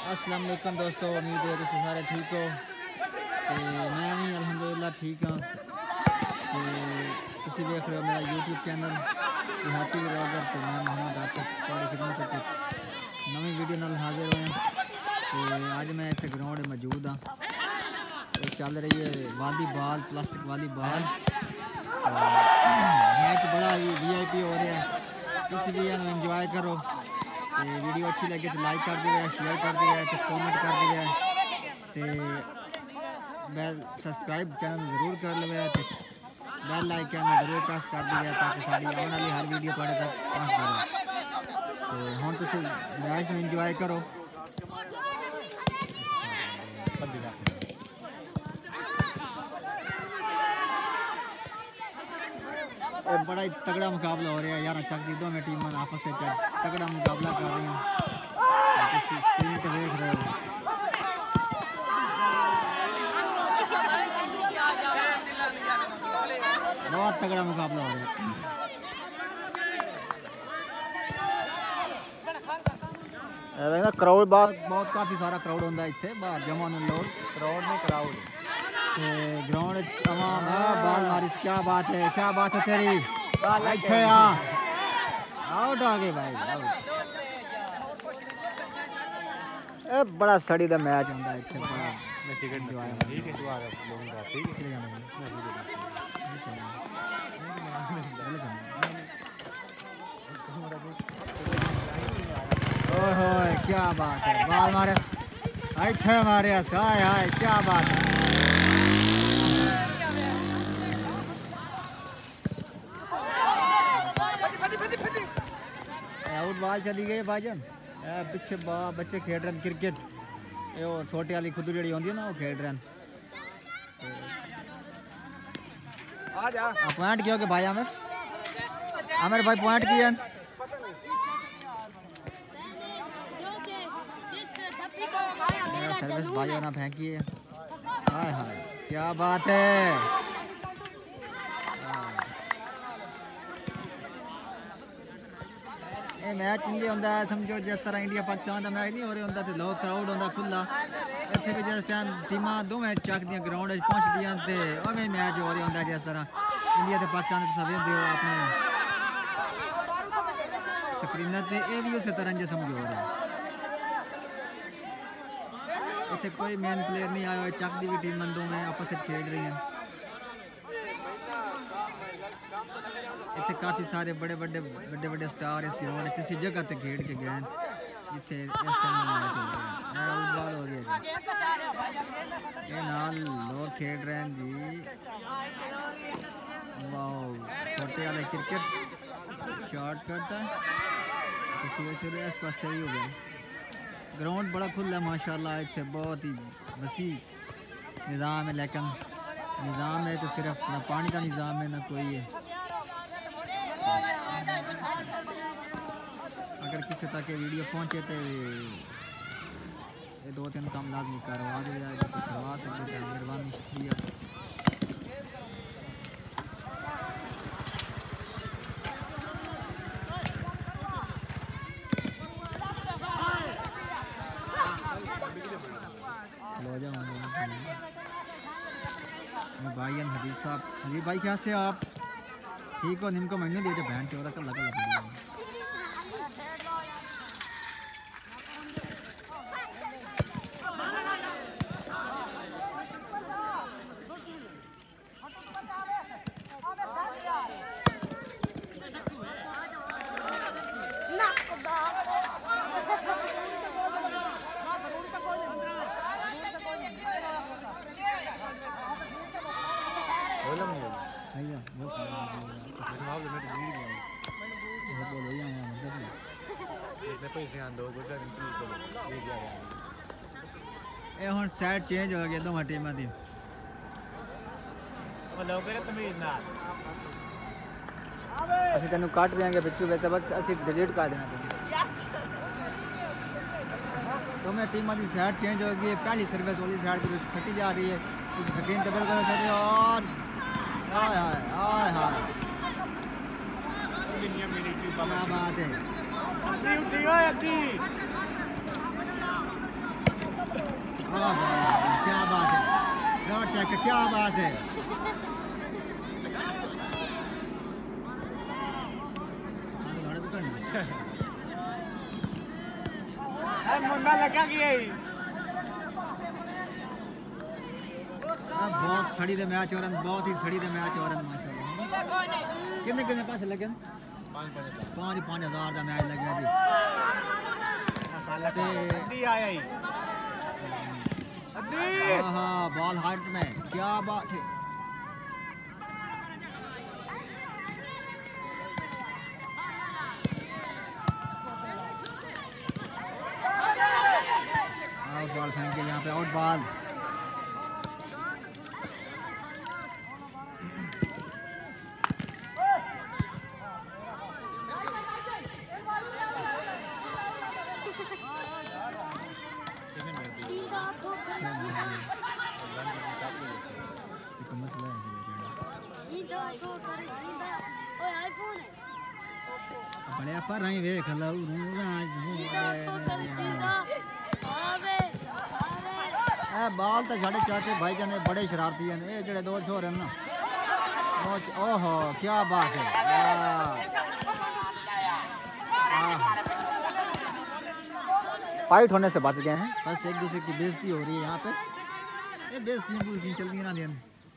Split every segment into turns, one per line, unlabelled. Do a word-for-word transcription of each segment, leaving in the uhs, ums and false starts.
अस्सलाम वालेकुम दोस्तों, उम्मीद है तुम सारे ठीक हो। तो मैं भी अल्हम्दुलिल्लाह ठीक हाँ। तो तुम देख रहे हो मेरा यूट्यूब चैनल देहाती व्लॉगर। तो मैं मोहम्मद आतिफ थोड़ी खिदमत नवी वीडियो नाल हाजिर हुए। तो अज मैं इतने ग्राउंड मौजूद हाँ। तो चल रही है वॉलीबॉल, प्लास्टिक वॉलीबॉल। मैच बड़ा वी आई पी हो रहा है, इसलिए इंजॉय करो। तो वीडियो अच्छी लगे तो लाइक कर दिया, शेयर कर दिया, तो कमेंट कर दिया, तो बेल सब्सक्राइब चैनल जरूर कर लिया, तो बेल आइकन में जरूर प्रेस कर दिया ताकि साड़ी आने वाली हर वीडियो थोड़े तक पहुँच जाए। तो हम तुम मैच में इंजॉय करो। बड़ा ही तगड़ा मुकाबला हो रहा है यार। चक दी दोनों टीम आपस में तगड़ा मुकाबला कर रही हैं। स्क्रीन पर देख रहे हो, बहुत तगड़ा मुकाबला हो रहा है। क्राउड बहुत बहुत काफ़ी सारा क्राउड होता है इतने बाहर जमा लोग। क्राउड नहीं क्राउड ग्राउंड बाल मारिस। क्या बात है, क्या बात है तेरी। इतने आउट आ गए भाई, आउट। ए बड़ा सड़ी दा मैच होता है इतने। बड़ा ठीक है, ओहो क्या बात है। बाल मारे इतने मारे, हाय हाय क्या बात है। आउट बॉल चली गई भाईजान। पीछे बच्चे खेल रहे हैं क्रिकेट। ये छोटे वाली खुद जी होती है ना, वो खेल रहे हैं। पॉइंट किया कि भाई आमिर आमिर भाई पॉइंट किया। सर्विस भाई होना फेंकी है। हाय हाय क्या बात है। ये मैच इंजे होंदा है, समझो जिस तरह इंडिया पाकिस्तान का मैच नहीं हो रहा होंदा तो लोग क्राउड होंदा खुला। इत्थे भी जिस टाइम टीमां दोवें चकदियां ग्राउंड च पहुंचदियां ते उवें मैच हो रहा होंदा जिस तरह इंडिया ते पाकिस्तान तुस वेखदे हो अपने स्क्रीन ते। ये भी उस तरह जे समझो हो रहा। इत्थे कोई मेन प्लेयर नहीं आया, चक दी भी टीम दोवें आपस में खेल रही हैं। इतने काफ़ी सारे बड़े बड़े बड़े बड़े स्टार इस ग्राउंड किसी जगह तक खेल के गए जिथे इस टाइम मैच हो रहा है। फुटबॉल हो रही है जी, ये नाल लोग खेल रहे हैं जी। वाओ छोटे वाले क्रिकेट शॉट करता है तो सुबह सुबह इस पास सही हो गया। ग्राउंड बड़ा खुला माशाल्लाह। इतने बहुत ही वसी निज़ाम है, लेकिन निज़ाम है तो सिर्फ ना पानी का निज़ाम है ना कोई है। अगर किसी तक वीडियो पहुंचे तो ये दो तीन काम लाजमी करवा दे जाए तो करवा सकते हैं। मेहरबानी शुक्रिया। भाई हदीब साहब, हदीब भाई क्या से आप ठीक हो? निम्को महीने दे बहन चौदह कल लगा लगा ये हुण साइड चेंज हो गया दोवां टीमां दी। ਅਸੀਂ ਤੈਨੂੰ ਕੱਟ ਦਿਆਂਗੇ ਵਿੱਚੋਂ ਵਿੱਚ ਬਸ ਅਸੀਂ डिलीट कर देना ਤੈਨੂੰ। दोवें टीमां दी साइड चेंज हो गई है। पहली सर्विस वाली साइड की छटी जा रही है। इस स्क्रीन पे बिल्कुल छटी और हाय हाय हाय हाय क्या बात है। क्या बात है, क्रॉस चेक, क्या बात है।
मुंडा लगा गया ही।
बहुत सड़ी दे मैच हो रहे हैं, बहुत ही सड़ी दे मैच हो रहे हैं माशाल्लाह। कितने कितने पैसे लगे? पाँच पाँच हज़ार का मैच लगे जी। हाँ हाँ बॉल हाइट में, क्या बात है। आउट बॉल फेंके यहाँ पे, आउट बॉल। बड़े पर रही वेख लो बाल तो साढ़े चाचे भाई जाने बड़े शरारती हैं ये जड़े दो छोर हैं ना। ओहो क्या बात है, फाइट होने से बच गए हैं, बस एक दूसरे की बेइज्जती हो रही है यहाँ पे। ये बेइज्जती बेइज्जती चल रही है ना दिन।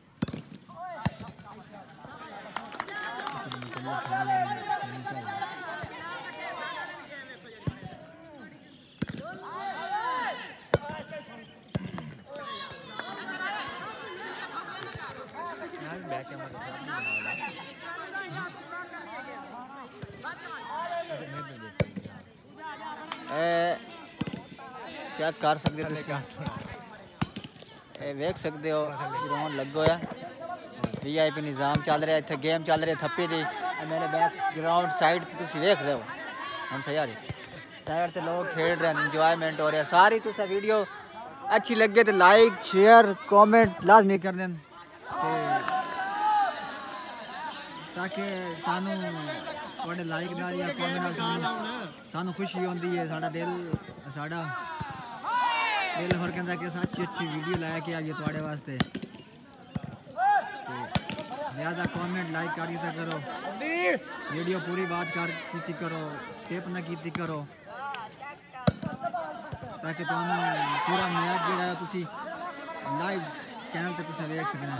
चेक कर सकते हो, वेख सकते हो ग्राउंड लगो है, वी आई पी निज़ाम चल रहा है, इतने गेम चल रहे थप्पी दी मेरे बैक ग्राउंड साइड तुम वेख रहे हो हम सही यार साइड से लोग खेल रहे हैं, इंजॉयमेंट हो रहा है सारी। तुम वीडियो अच्छी लगे तो लाइक शेयर कमेंट लाजमी कर दें ताकि सानू थोड़े लाइक नाल या कमेंट नाल सानू खुशी होती है, साडा दिल साडा दिल भर कहता कि अच्छी अच्छी वीडियो लाया कि आइए थोड़े वास्ते। ज़्यादा कमेंट लाइक कर दिया करो, वीडियो पूरी बात कर की करो, स्किप ना की करो ताकि तुम पूरा मैच जो है तुसी लाइव चैनल पर तुम देख सकना।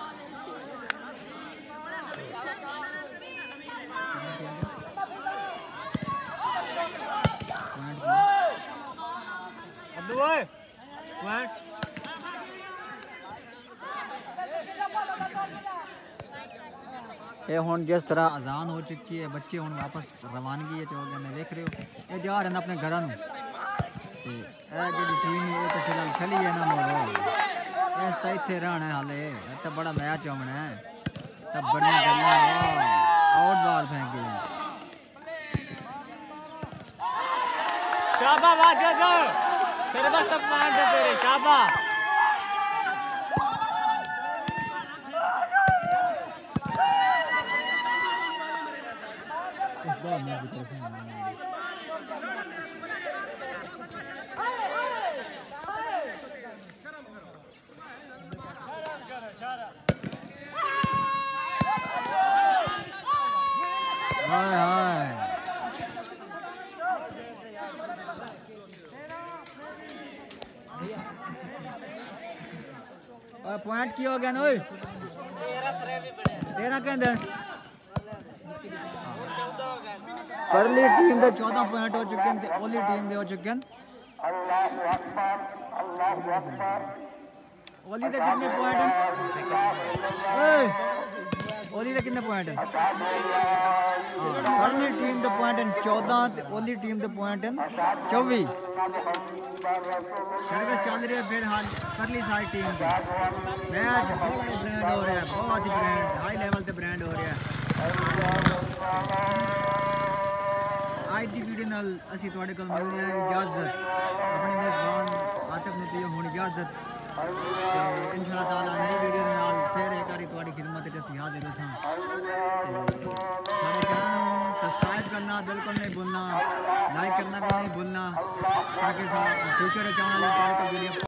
ये हुन जिस तरह अजान हो चुकी है, बच्चे हुन वापस रवानगी है चौक ने देख रहे हो ये जा रहे हैं अपने घर में। जी टीम है तो फिलहाल खेली है ना मोड़ो इस तो इतने रहना है हाले तो बड़ा मैच होना है तब बड़ी गल्ला आउट बॉल फेंक दी।
शाबा वाजा जा सर्वस तक मान दे तेरे शाबा।
इस बार मैं भी कैसे हाय हाय पॉइंट की हो गया ना तेरह कहते परली टीम के चौदह पॉइंट हो चुके हैं, ओली टीम के हो चुके हैं। ओली के कितने पॉइंट हैं? ओली के कितने पॉइंट हैं? परली टीम के पॉइंट हैं चौदह, ओली टीम के पॉइंट हैं चौबीस। सर्विस चल रही है फिलहाल परली साइड टीम की। मैच बहुत ब्रांड हो रहा है, बहुत ही ब्रांड हाई लेवल पे ब्रांड हो रहा है। आज की वीडियो नाल असी तुहाडे कोल मिलने हैं इजाजत, अपने मेजबान आतिफ नूं दिओ हुण इजाजत ते इंशाअल्लाह ताला नई वीडियो नाल फिर एक बारी तुहाडी खिदमत च असी हाजिर होसां। साडे चैनल नूं सब्सक्राइब करना बिल्कुल नहीं भूलना, लाइक करना भी नहीं भूलना ताकि फ्यूचर च आने वाली वीडियो